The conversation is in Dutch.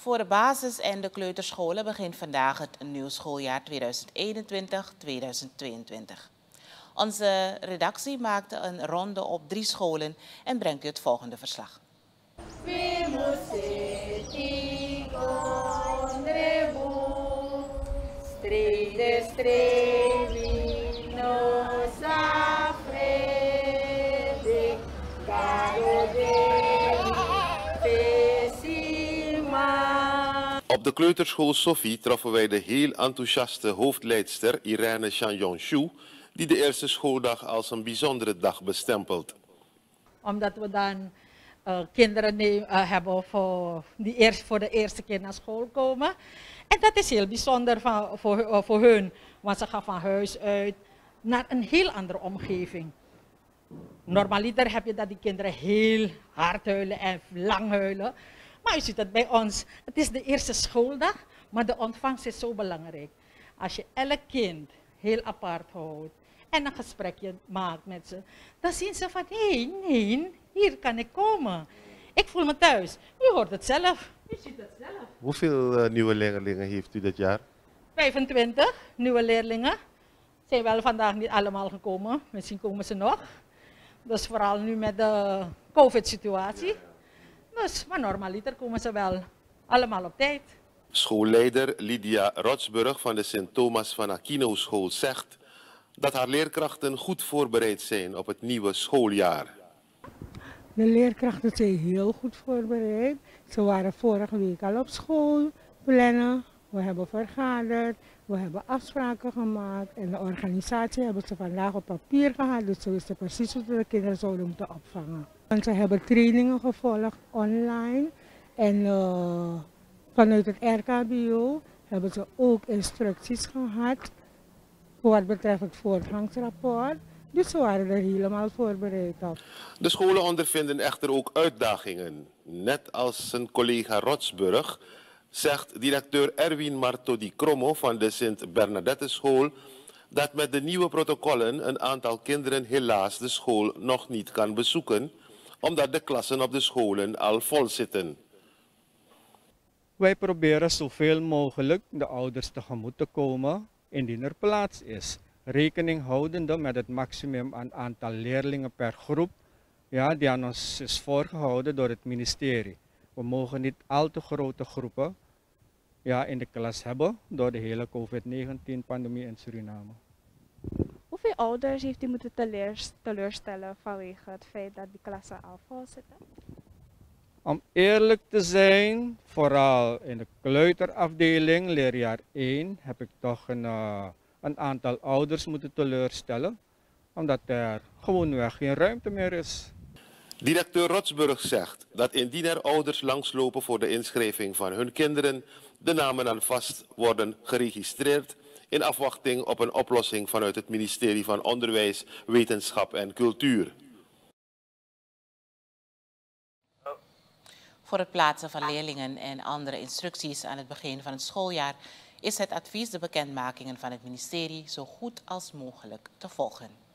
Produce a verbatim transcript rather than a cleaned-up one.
Voor de basis- en de kleuterscholen begint vandaag het nieuw schooljaar tweeduizend eenentwintig tweeduizend tweeëntwintig. Onze redactie maakte een ronde op drie scholen en brengt u het volgende verslag. Op de kleuterschool Sophie troffen wij de heel enthousiaste hoofdleidster Irene Chan-Yong-Shu, die de eerste schooldag als een bijzondere dag bestempelt. Omdat we dan uh, kinderen neem, uh, hebben voor, die eerst, voor de eerste keer naar school komen. En dat is heel bijzonder van, voor, uh, voor hun, want ze gaan van huis uit naar een heel andere omgeving. Normaliter heb je dat die kinderen heel hard huilen en lang huilen. Maar u ziet het bij ons, het is de eerste schooldag, maar de ontvangst is zo belangrijk. Als je elk kind heel apart houdt en een gesprekje maakt met ze, dan zien ze van, hé, hey, nee, hier kan ik komen. Ik voel me thuis. U hoort het zelf. U ziet het zelf. Hoeveel uh, nieuwe leerlingen heeft u dit jaar? vijfentwintig nieuwe leerlingen. Zijn wel vandaag niet allemaal gekomen. Misschien komen ze nog. Dus vooral nu met de COVID-situatie. Dus, maar normaliter komen ze wel allemaal op tijd. Schoolleider Lydia Rotsburg van de Sint Thomas van Aquino School zegt dat haar leerkrachten goed voorbereid zijn op het nieuwe schooljaar. De leerkrachten zijn heel goed voorbereid. Ze waren vorige week al op school plannen. We hebben vergaderd, we hebben afspraken gemaakt en de organisatie hebben ze vandaag op papier gehad. Dus ze wisten precies hoe ze de kinderen zouden moeten opvangen. En ze hebben trainingen gevolgd online en uh, vanuit het R K B O hebben ze ook instructies gehad voor wat betreft het voortgangsrapport. Dus ze waren er helemaal voorbereid op. De scholen ondervinden echter ook uitdagingen. Net als zijn collega Rotsburg zegt directeur Erwin Martodi Kromo van de Sint Bernadette School dat met de nieuwe protocollen een aantal kinderen helaas de school nog niet kan bezoeken, omdat de klassen op de scholen al vol zitten. Wij proberen zoveel mogelijk de ouders tegemoet te komen indien er plaats is. Rekening houdende met het maximum aan aantal leerlingen per groep, ja, die aan ons is voorgehouden door het ministerie. We mogen niet al te grote groepen ja, in de klas hebben door de hele COVID negentien pandemie in Suriname. Hoeveel ouders heeft u moeten teleurstellen vanwege het feit dat die klassen al vol zitten? Om eerlijk te zijn, vooral in de kleuterafdeling, leerjaar één, heb ik toch een, uh, een aantal ouders moeten teleurstellen, omdat er gewoonweg geen ruimte meer is. Directeur Rotsburg zegt dat indien er ouders langslopen voor de inschrijving van hun kinderen, de namen alvast worden geregistreerd in afwachting op een oplossing vanuit het ministerie van Onderwijs, Wetenschap en Cultuur. Voor het plaatsen van leerlingen en andere instructies aan het begin van het schooljaar is het advies de bekendmakingen van het ministerie zo goed als mogelijk te volgen.